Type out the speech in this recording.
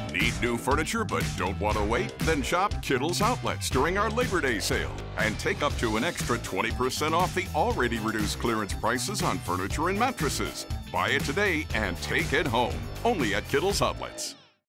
Need new furniture but don't want to wait? Then shop Kittle's Outlets during our Labor Day sale and take up to an extra 20% off the already reduced clearance prices on furniture and mattresses. Buy it today and take it home. Only at Kittle's Outlets.